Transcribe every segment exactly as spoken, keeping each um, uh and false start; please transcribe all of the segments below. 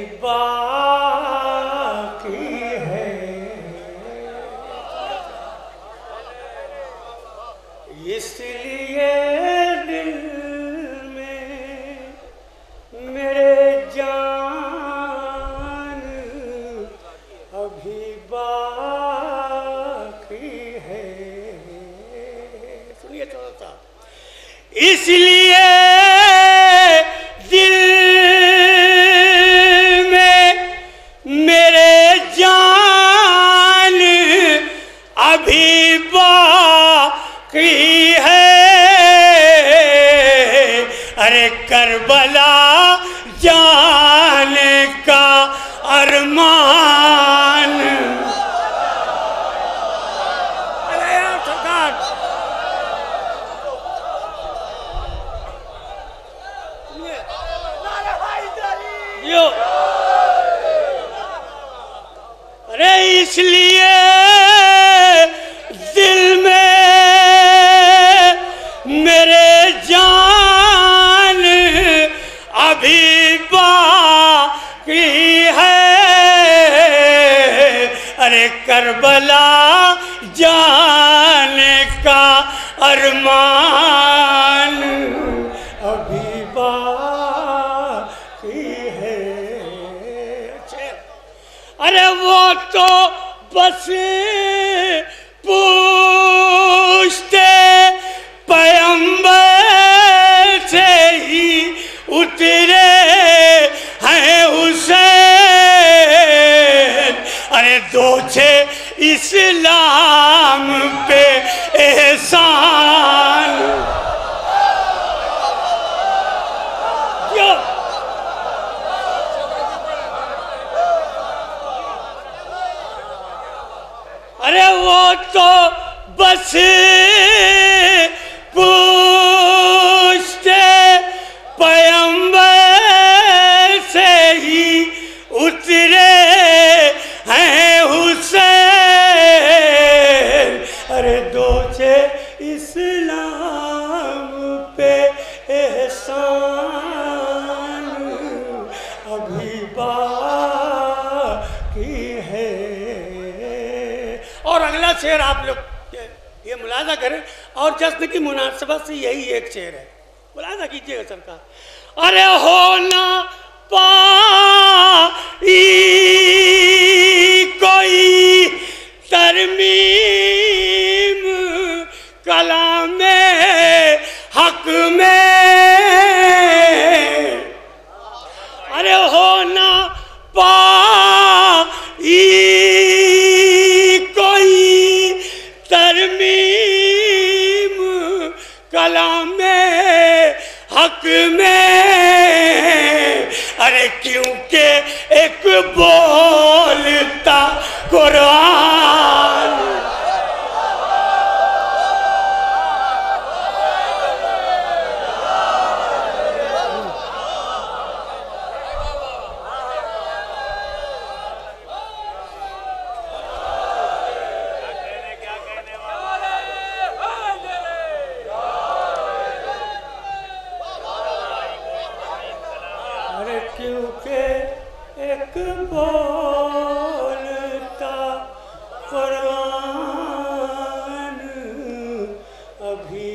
باقی ہے اس لیے دل میں میرے جان ابھی باقی ہے. سنیے تھوڑا سا. اس لیے دل میں میرے جان ابھی باقی ہے. ارے کربلا جانے کا ارمان. ارے اس لیے دل میں میرے جان ابھی باقی ہے. ارے کربلا جانے کا ارمان ابھی باقی ہے. ارے وہ تو بس پوچھتے پیغمبر سے ہی اترے ہیں حسین. ارے دو چھے اسلام پہ احسان. ارے وہ تو بس پوچھتے پیغمبر سے ہی اترے ہیں حسین. ارے دو چھے اسلام پہ احسان ابھی باقی ہے. اور اگلا شعر آپ لوگ یہ ملاحظہ کریں اور جشن کی مناسبت سے یہی ایک شعر ہے. ملاحظہ کیجئے گا سرکار. ارے ہونا پائی کوئی ترمیم کلام حق میں. ارے ہونا پائی ترمیم کلام حق میں. ارے کیونکہ ایک بولتا قرآن. کیونکہ ایک بولتا قرآن ابھی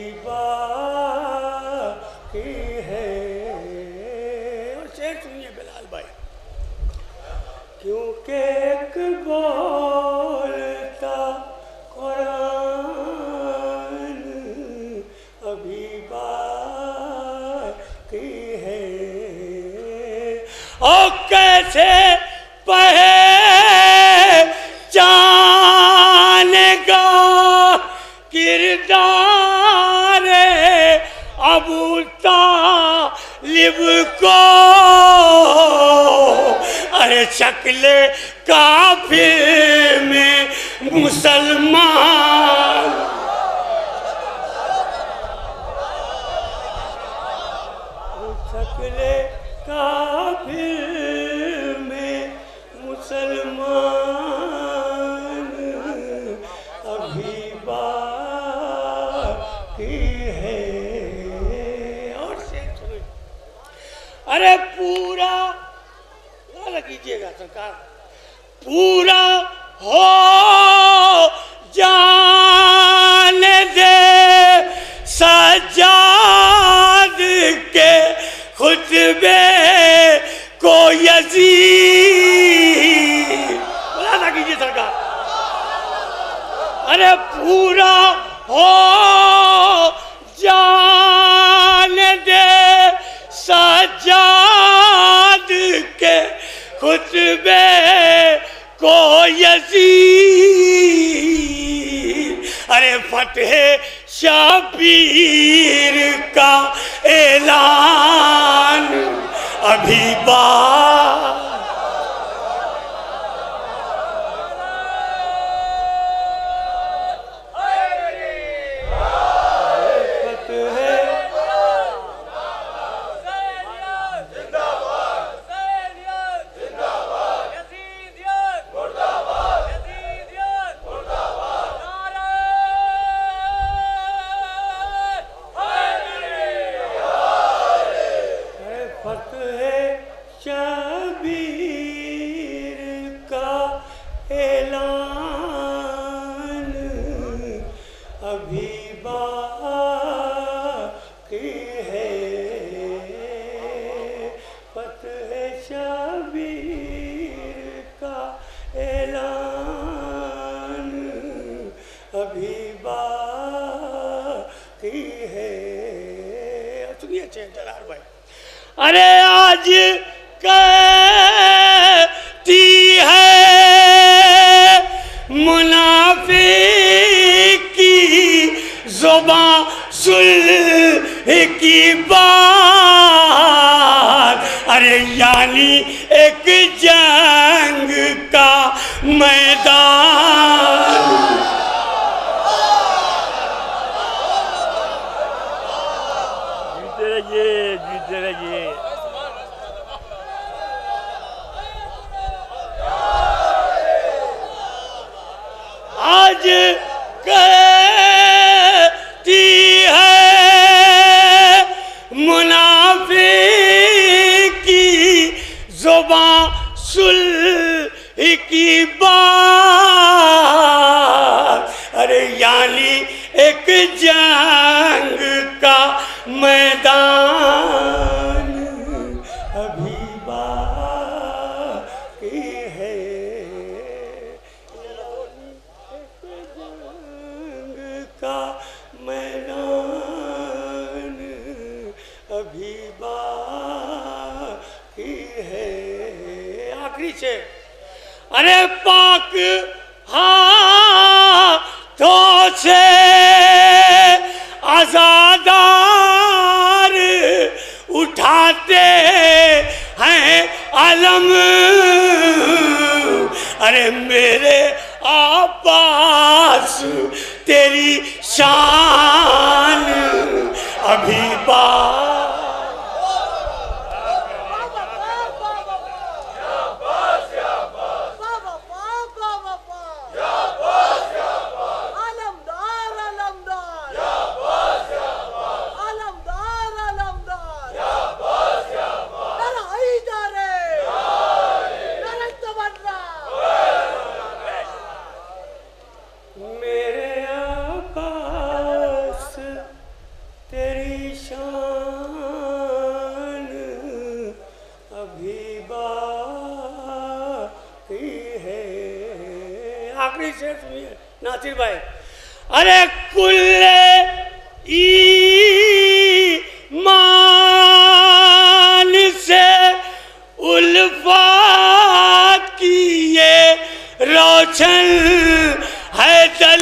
باقی ہے. اور شعر سنیے بلال بھائی. کیونکہ ایک بولتا قرآن ابھی باقی ہے. او کیسے پہچانے گا کردار ابو طالب کو. ارے شکل کافر میں مسلمان. شکل کافر میں مسلمان ابھی باقی ہے. اور سے ارے پورا ملازہ کیجئے گا سرکار پورا ہو جان دے سجاد کے خطبے کو یزید ملازہ کیجئے سرکار ارے پورا ہو جان دے سجاد کے خطبے کو یزید ارے فتح شبیر کا اعلان ابھی بات ارے آج کہتی ہے منافق کی زبان صلح کی بات ارے یعنی ایک جنگ کا میدان جیتے رہیے جیتے رہیے آج کہتی ہے منافق کی زبان صلح کی بات ارے یعنی ایک جنگ کا میدان ابھی باقی ہے کا میدان ابھی باقی ہے آخری سے ارے پاک ہاتھوں سے عزادار اٹھاتے ہیں علم ارے میرے عباس تیری شان ابھی بات آخری شعر سنیے ناصر بھائی ارے کل ایمان سے الفات کی یہ روشن ہے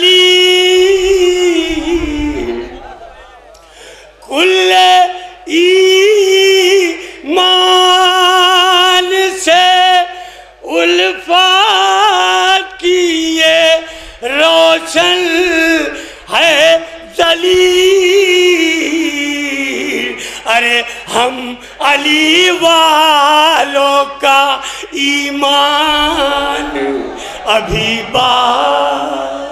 دلیل کل ایمان سے الفات کی یہ روشن ہے دلیل ارے ہم علی والوں کا ایمان ابھی بات